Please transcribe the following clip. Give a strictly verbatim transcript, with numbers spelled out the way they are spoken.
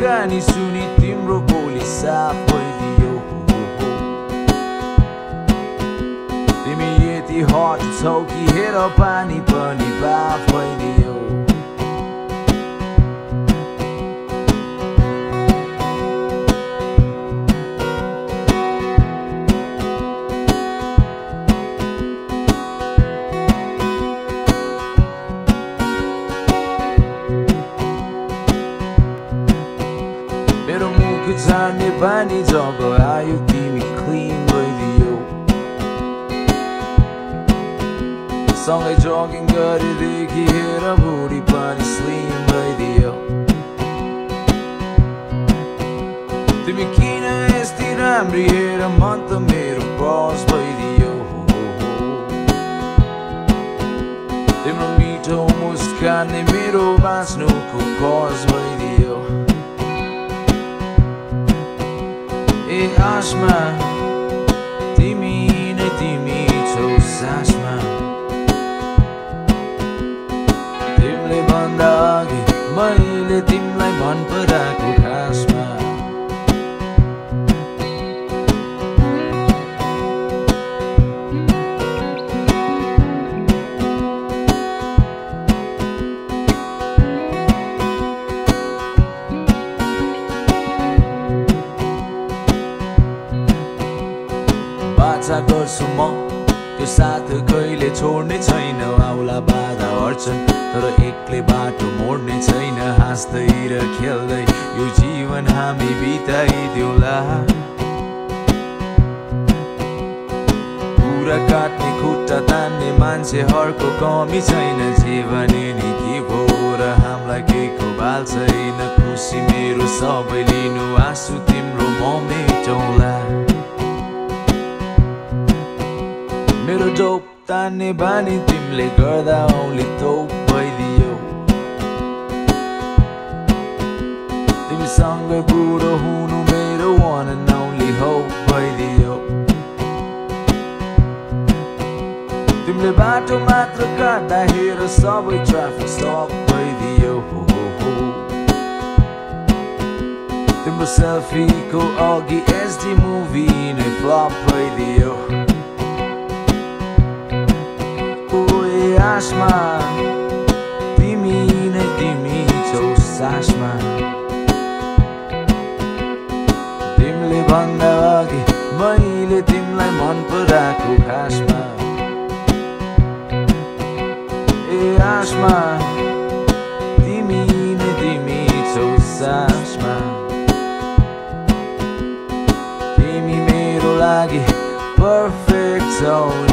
कहानी सुनी तिम्रो बोली साफ भइदियो तिमी यति हट छौ कि हेर पानी पनि बाफ भइदियो जाने पानी जब आयो तिमी क्लिन भइदियो सँगै जगिङ गरेदेखि हेर बुढी पनि स्लिम भइदियो तिमी किन यस्तै राम्री हेर मन त मेरो बस भइदियो तिम्रो मिठो मुस्कानले मेरो बाँच्नुको कज भइदियो ए Ashma तिमी नै तिमी छौ सासमा तिमीले भन्दा अघि मैले तिमीलाई मन पराएको खासमा बाचा गर्छु म त्यो साथ कहिले छोड्ने छैन आउला बाधा अड्चन तर एक्लै बाटो मोड्ने छैन हाँस्दै र खेल्दै यो जीवन हामी बिताइदिउँला कुरा काट्ने खुट्टा तान्ने मान्छेहरूको कमी छैन जे भने नि के भो र हामीलाई केको बाल छैन खुसी मेरो सबै लिनु आँसु तिम्रो म मेटौँला मेरो डोप तान्ने बानी तिमीले गर्दा औँली तोप भइदियो तिमीसँग बुढो हुनु मेरो वान एन्ड ओन्ली होप भइदियो तिमीले बाटो मात्र काट्दा हेर सबै ट्राफिक स्टप भइदियो तिम्रो सेल्फीको अघि एसडी मुभी नै फ्लप भइदियो Ashma तिमी नै तिमी छौ सासमा तिमीले भन्दा अघि मैले तिमीलाई मन पराएको खासमा ए Ashma तिमी नै तिमी छौ सासमा तिमी मेरो लागि पर्फेक्ट छौ